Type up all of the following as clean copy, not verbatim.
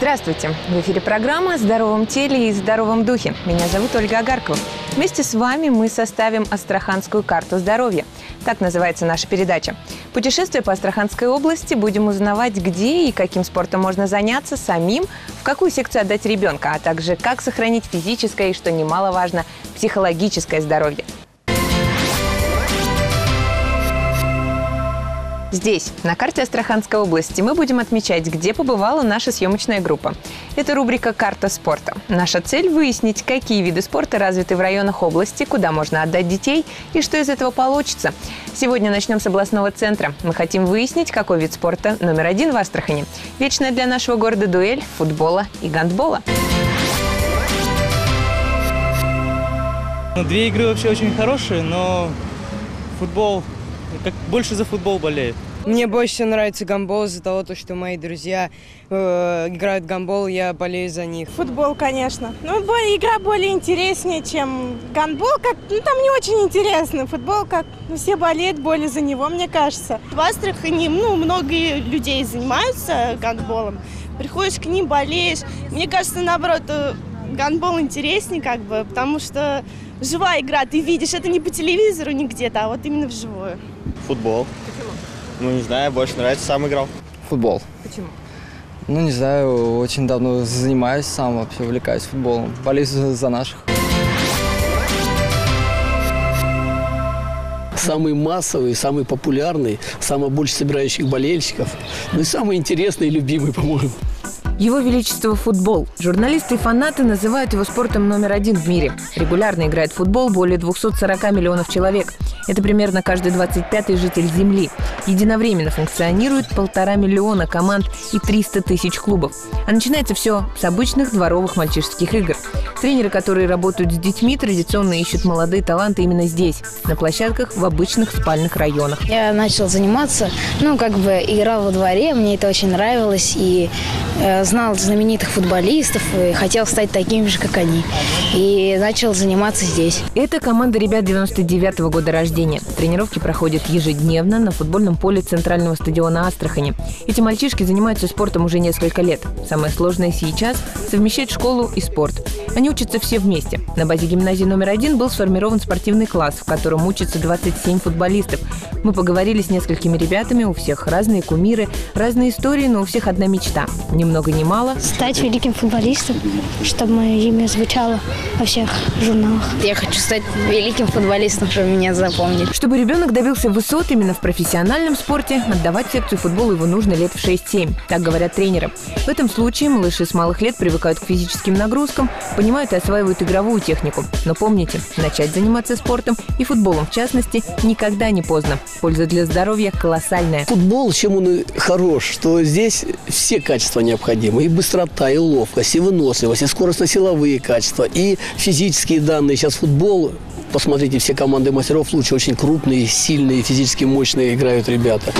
Здравствуйте! В эфире программа «О здоровом теле и здоровом духе». Меня зовут Ольга Агаркова. Вместе с вами мы составим Астраханскую карту здоровья. Так называется наша передача. Путешествуя по Астраханской области, будем узнавать, где и каким спортом можно заняться самим, в какую секцию отдать ребенка, а также как сохранить физическое и, что немаловажно, психологическое здоровье. Здесь, на карте Астраханской области, мы будем отмечать, где побывала наша съемочная группа. Это рубрика «Карта спорта». Наша цель – выяснить, какие виды спорта развиты в районах области, куда можно отдать детей и что из этого получится. Сегодня начнем с областного центра. Мы хотим выяснить, какой вид спорта номер один в Астрахани. Вечная для нашего города дуэль футбола и гандбола. Две игры вообще очень хорошие, но футбол... больше за футбол болею. Мне больше всего нравится гандбол из-за того, что мои друзья играют в гандбол, я болею за них. Футбол, конечно. Но игра более интереснее, чем гандбол. Там не очень интересно. Футбол, все болеют более за него, мне кажется. В Астрахани много людей занимаются гандболом. Приходишь к ним, болеешь. Мне кажется, наоборот, гандбол интереснее, потому что живая игра, ты видишь, это не по телевизору, не где-то, а вот именно вживую. Футбол. Почему? Не знаю, больше нравится, сам играл. Футбол. Почему? Не знаю, очень давно занимаюсь сам, вообще увлекаюсь футболом. Болею за наших. Самый массовый, самый популярный, самый больше собирающих болельщиков. И самый интересный и любимый, по-моему. Его Величество футбол. Журналисты и фанаты называют его спортом номер один в мире. Регулярно играет в футбол более 240 миллионов человек. Это примерно каждый 25-й житель Земли. Единовременно функционирует 1,5 миллиона команд и 300 тысяч клубов. А начинается все с обычных дворовых мальчишеских игр. Тренеры, которые работают с детьми, традиционно ищут молодые таланты именно здесь, на площадках в обычных спальных районах. Я начал заниматься, играл во дворе, мне это очень нравилось, и знал знаменитых футболистов, и хотел стать таким же, как они. И начал заниматься здесь. Это команда ребят 99-го года рождения. Тренировки проходят ежедневно на футбольном поле центрального стадиона Астрахани. Эти мальчишки занимаются спортом уже несколько лет. Самое сложное сейчас – совмещать школу и спорт. Они учатся все вместе. На базе гимназии номер 1 был сформирован спортивный класс, в котором учатся 27 футболистов. Мы поговорили с несколькими ребятами, у всех разные кумиры, разные истории, но у всех одна мечта. Ни много ни мало. Стать великим футболистом, чтобы мое имя звучало во всех журналах. Я хочу стать великим футболистом, чтобы меня запомнили. Чтобы ребенок добился высот именно в профессиональном спорте, отдавать секцию футбола его нужно лет в 6-7, так говорят тренеры. В этом случае малыши с малых лет привыкают к физическим нагрузкам, понимают и осваивают игровую технику. Но помните, начать заниматься спортом и футболом в частности никогда не поздно. Польза для здоровья колоссальная. Футбол, чем он и хорош, что здесь все качества необходимы. И быстрота, и ловкость, и выносливость, и скоростно-силовые качества, и физические данные. Сейчас футбол, посмотрите, все команды мастеров лучше, очень крупные, сильные, физически мощные играют ребята.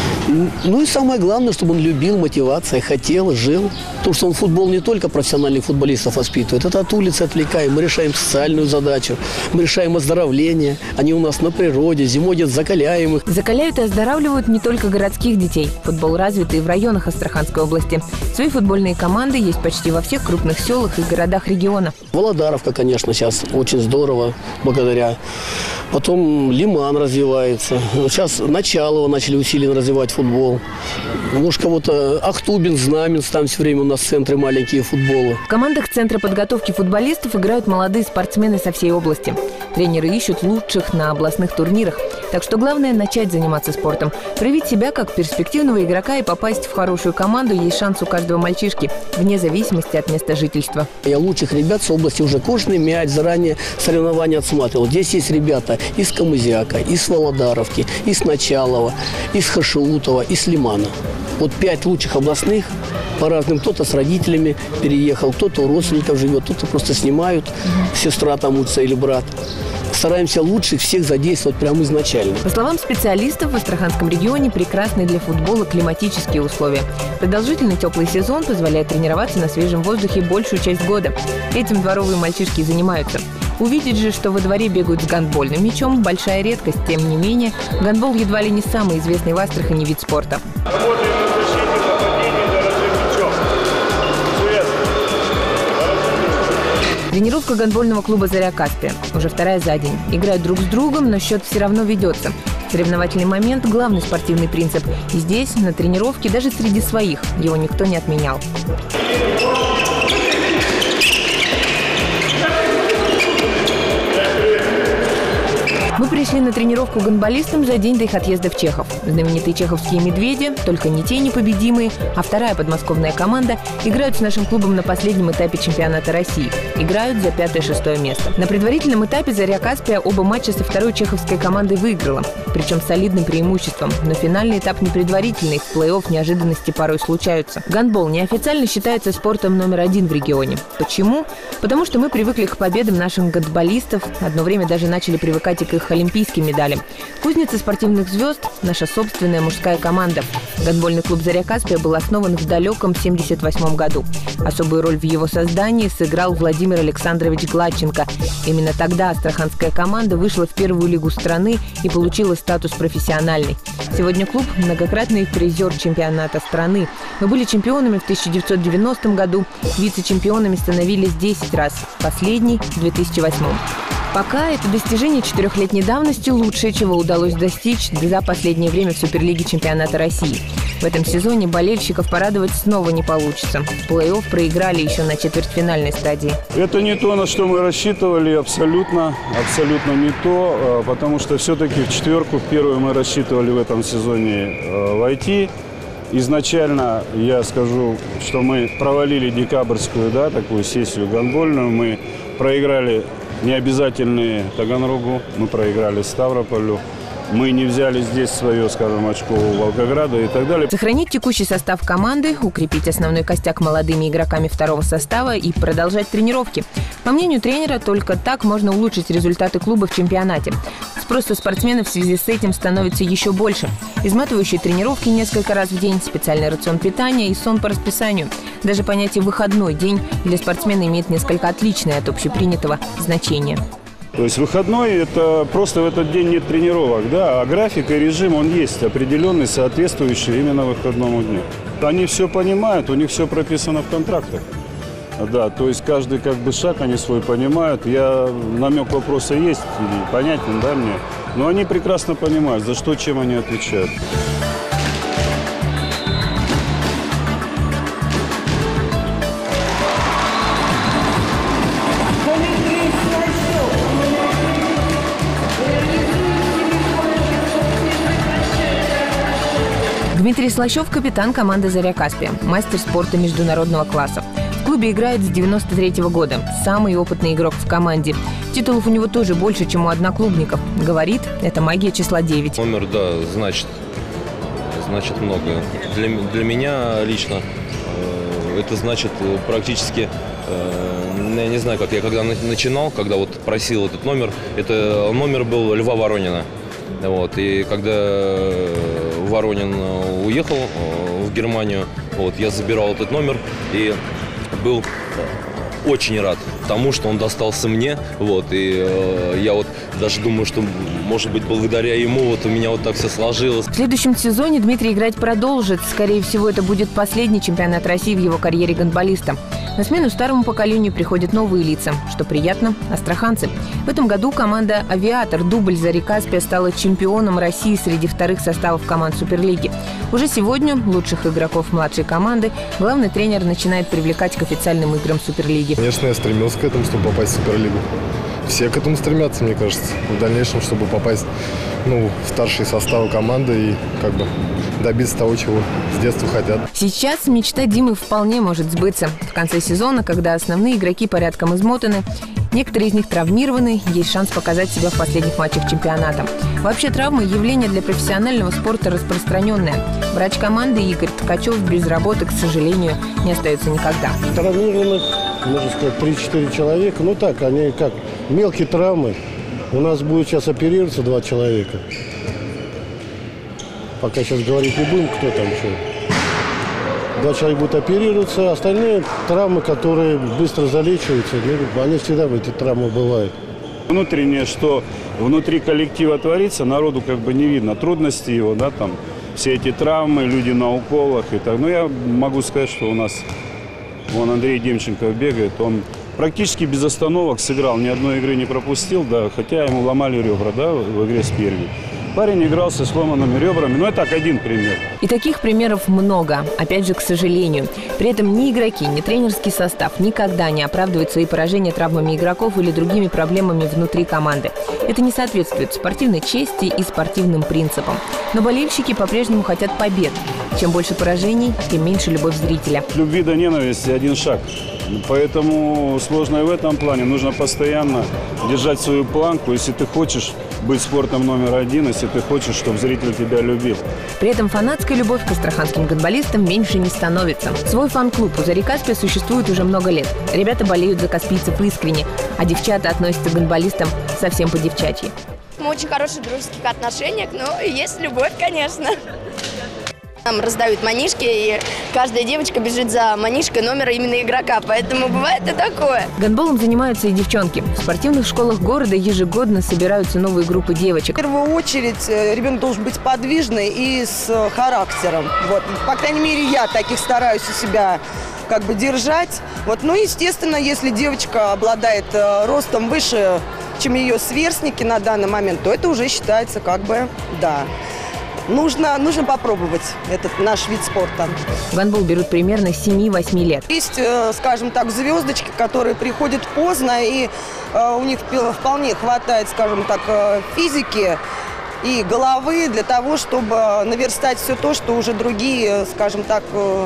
И самое главное, чтобы он любил, мотивация, хотел, жил. Потому что он футбол не только профессиональных футболистов воспитывает, это от улицы отвлекаем. Мы решаем социальную задачу, мы решаем оздоровление. Они у нас на природе, зимой где-то закаляем их. Закаляют и оздоравливают не только городских детей. Футбол развит и в районах Астраханской области. Свои футбольные команды есть почти во всех крупных селах и городах региона. Володаровка, конечно, сейчас очень здорово, благодаря. Потом Лиман развивается. Сейчас Началово начали усиленно развивать футбол. Может, кого-то Ахтубин, Знаменск, там все время у нас центры маленькие футбола. В командах Центра подготовки футболистов играют молодые спортсмены со всей области. Тренеры ищут лучших на областных турнирах. Так что главное – начать заниматься спортом. Проявить себя как перспективного игрока и попасть в хорошую команду есть шанс у каждого мальчишки, вне зависимости от места жительства. Я лучших ребят с области уже кожаный мяч, заранее соревнования отсматривал. Здесь есть ребята из Камызяка, из Володаровки, из Началова, из Хашиутова, из Лимана. Вот 5 лучших областных по разным. Кто-то с родителями переехал, кто-то у родственников живет, кто-то просто снимают, сестра там учится или брат. Стараемся лучше всех задействовать прямо изначально. По словам специалистов, в Астраханском регионе прекрасны для футбола климатические условия. Продолжительный теплый сезон позволяет тренироваться на свежем воздухе большую часть года. Этим дворовые мальчишки занимаются. Увидеть же, что во дворе бегают с гандбольным мячом – большая редкость. Тем не менее, гандбол едва ли не самый известный в Астрахани вид спорта. Работаем на защите, нападении, за разрыв мячом. Тренировка гандбольного клуба «Заря Каспия». Уже вторая за день. Играют друг с другом, но счет все равно ведется. Соревновательный момент – главный спортивный принцип. И здесь, на тренировке, даже среди своих, его никто не отменял. Мы пришли на тренировку гандболистам за день до их отъезда в Чехов. Знаменитые чеховские «Медведи», только не те непобедимые, а вторая подмосковная команда, играют с нашим клубом на последнем этапе чемпионата России. Играют за 5-6 место. На предварительном этапе «Заря Каспия» оба матча со второй чеховской командой выиграла. Причем с солидным преимуществом. Но финальный этап не предварительный. В плей-офф неожиданности порой случаются. Гандбол неофициально считается спортом номер 1 в регионе. Почему? Потому что мы привыкли к победам наших гандболистов. Одно время даже начали привыкать и к их олимпийским медалям. Кузница спортивных звезд – наша собственная мужская команда. Гандбольный клуб «Заря Каспия» был основан в далеком 1978 году. Особую роль в его создании сыграл Владимир Александрович Гладченко. Именно тогда астраханская команда вышла в первую лигу страны и получила статус профессиональной. Сегодня клуб – многократный призер чемпионата страны. Мы были чемпионами в 1990 году, вице-чемпионами становились 10 раз, последний – в 2008. Пока это достижение 4-летней давности лучшее, чего удалось достичь за последнее время в Суперлиге чемпионата России. В этом сезоне болельщиков порадовать снова не получится. Плей-офф проиграли еще на четвертьфинальной стадии. Это не то, на что мы рассчитывали, абсолютно не то, потому что все-таки в четверку, в первую мы рассчитывали в этом сезоне войти. Изначально я скажу, что мы провалили декабрьскую, такую сессию гандбольную, мы проиграли необязательные Таганрогу, мы проиграли Ставрополю. Мы не взяли здесь свое, скажем, очко у Волгограда и так далее. Сохранить текущий состав команды, укрепить основной костяк молодыми игроками второго состава и продолжать тренировки. По мнению тренера, только так можно улучшить результаты клуба в чемпионате. Спрос со спортсменов в связи с этим становится еще больше. Изматывающие тренировки несколько раз в день, специальный рацион питания и сон по расписанию. Даже понятие «выходной день» для спортсмена имеет несколько отличное от общепринятого значения. То есть выходной – это просто в этот день нет тренировок, а график и режим, он есть определенный, соответствующий именно выходному дню. Они все понимают, у них все прописано в контрактах. То есть каждый шаг они свой понимают. Намек вопроса есть, понятен, мне. Но они прекрасно понимают, за что, чем они отвечают. Дмитрий Слащев – капитан команды «Заря Каспия», мастер спорта международного класса. В клубе играет с 1993 года, самый опытный игрок в команде. Титулов у него тоже больше, чем у одноклубников. Говорит, это магия числа 9. Номер, значит много. Для меня лично это значит практически, я не знаю, как я когда начинал, когда просил этот номер, это номер был Льва Воронина. И когда Воронин уехал в Германию, я забирал этот номер и был очень рад тому, что он достался мне. И я даже думаю, что, может быть, благодаря ему у меня так все сложилось. В следующем сезоне Дмитрий играть продолжит. Скорее всего, это будет последний чемпионат России в его карьере гандболиста. На смену старому поколению приходят новые лица, что приятно – астраханцы. В этом году команда «Авиатор» дубль «Зари Каспия» стала чемпионом России среди вторых составов команд Суперлиги. Уже сегодня лучших игроков младшей команды главный тренер начинает привлекать к официальным играм Суперлиги. Конечно, я стремился к этому, чтобы попасть в Суперлигу. Все к этому стремятся, мне кажется, в дальнейшем, чтобы попасть в старшие составы команды и добиться того, чего с детства хотят. Сейчас мечта Димы вполне может сбыться. В конце сезона, когда основные игроки порядком измотаны, некоторые из них травмированы, есть шанс показать себя в последних матчах чемпионата. Вообще травмы – явление для профессионального спорта распространенное. Врач команды Игорь Ткачев без работы, к сожалению, не остается никогда. Травмированных, можно сказать, 3-4 человека. Они мелкие травмы. У нас будет сейчас оперироваться 2 человека. Пока сейчас говорить не будем, кто там что. 2 человека будут оперироваться, остальные травмы, которые быстро залечиваются, они всегда в эти травмы бывают. Внутреннее, что внутри коллектива творится, народу не видно трудности его, все эти травмы, люди на уколах и так. Но я могу сказать, что у нас Андрей Демченко бегает, он практически без остановок сыграл, ни одной игры не пропустил, да, хотя ему ломали ребра, да, в игре с Перми. Парень играл со сломанными ребрами, но это так один пример. И таких примеров много, опять же, к сожалению. При этом ни игроки, ни тренерский состав никогда не оправдывают свои поражения травмами игроков или другими проблемами внутри команды. Это не соответствует спортивной чести и спортивным принципам. Но болельщики по-прежнему хотят побед. Чем больше поражений, тем меньше любовь зрителя. Любви до ненависти один шаг. Поэтому сложно и в этом плане. Нужно постоянно держать свою планку, если ты хочешь быть спортом номер один, если ты хочешь, чтобы зритель тебя любил. При этом фанатская любовь к астраханским гандболистам меньше не становится. Свой фан-клуб у «Зари Каспия» существует уже много лет. Ребята болеют за каспийцев искренне, а девчата относятся к гандболистам совсем по-девчачьи. Мы очень хороших дружеских отношениях, но есть любовь, конечно. Нам раздают манишки, и каждая девочка бежит за манишкой номера именно игрока, поэтому бывает и такое. Гандболом занимаются и девчонки. В спортивных школах города ежегодно собираются новые группы девочек. В первую очередь ребенок должен быть подвижный и с характером. Вот. По крайней мере, я таких стараюсь у себя как бы держать. Вот. Ну, естественно, если девочка обладает ростом выше, чем ее сверстники на данный момент, то это уже считается как бы, да. Нужно попробовать этот наш вид спорта. В гандбол берут примерно с 7-8 лет. Есть, скажем так, звездочки, которые приходят поздно, и у них вполне хватает, скажем так, физики и головы для того, чтобы наверстать все то, что уже другие, скажем так,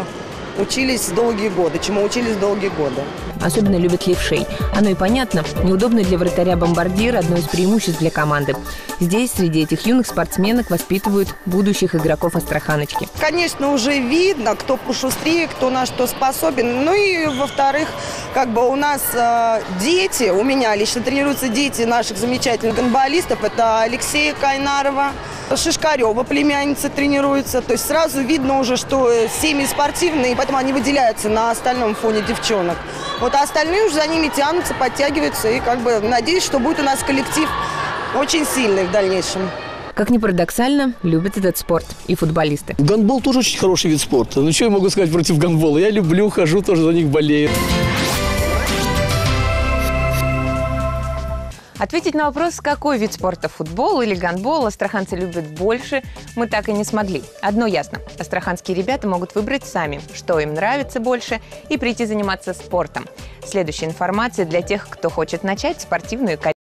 учились долгие годы, чему учились долгие годы. Особенно любят левшей. Оно и понятно. Неудобный для вратаря бомбардир – одно из преимуществ для команды. Здесь среди этих юных спортсменок воспитывают будущих игроков Астраханочки. Конечно, уже видно, кто пошустрее, кто на что способен. Ну и, во-вторых, как бы у нас дети, у меня лично тренируются дети наших замечательных гандболистов. Это Алексея Кайнарова, Шишкарева, племянница, тренируется. То есть сразу видно уже, что семьи спортивные, поэтому они выделяются на остальном фоне девчонок. Вот, а остальные уже за ними тянутся, подтягиваются. И как бы надеюсь, что будет у нас коллектив очень сильный в дальнейшем. Как ни парадоксально, любят этот спорт и футболисты. Гандбол тоже очень хороший вид спорта. Ну, что я могу сказать против гандбола? Я люблю, хожу, тоже за них болею. Ответить на вопрос, какой вид спорта, футбол или гандбол, астраханцы любят больше, мы так и не смогли. Одно ясно – астраханские ребята могут выбрать сами, что им нравится больше, и прийти заниматься спортом. Следующая информация для тех, кто хочет начать спортивную карьеру.